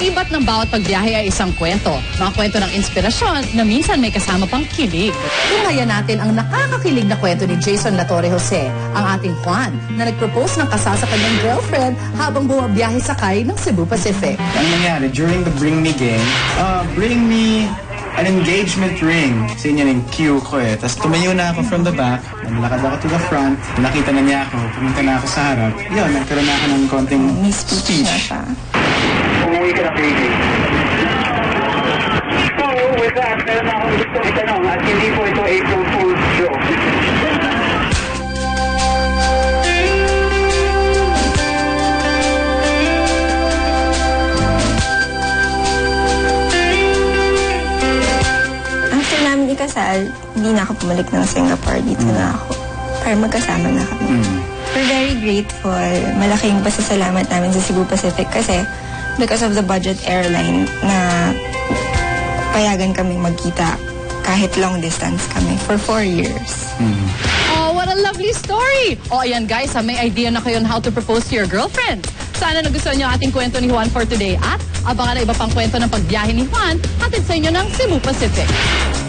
kaakibat ng bawat pagbiyahe ay isang kwento. Mga kwento ng inspirasyon na minsan may kasama pang kilig. Tunghayan natin ang nakakakilig na kwento ni Jason Latorre Jose, ang ating Juan, na nagpropose ng kasal sa kanyang girlfriend habang bumabiyahe sakay ng Cebu Pacific. Ang nangyari, during the Bring Me game, bring me an engagement ring. Kasi yun yung cue ko eh. Tapos tumayo na ako from the back, nalakad ako to the front, nakita na niya ako, pumunta na ako sa harap. Yun, nagkaroon na ako ng konting speech. Umuwi ka na, baby. So, with that, meron na akong gusto itanong at hindi po ito April Fool's joke. After namin ikasal, hindi na ako bumalik ng Singapore. Dito na ako. Para magkasama na kami. We're very grateful. Malaking pasasalamat namin sa Cebu Pacific kasi because of the budget airline na payagan kami magkita kahit long distance kami for 4 years. Oh, what a lovely story! Oh, ayan guys, may idea na kayo on how to propose to your girlfriend. Sana nagustuhan niyo ating kwento ni Juan for today at abangan na iba pang kwento ng pagbiyahe ni Juan hatid sa inyo ng Cebu Pacific.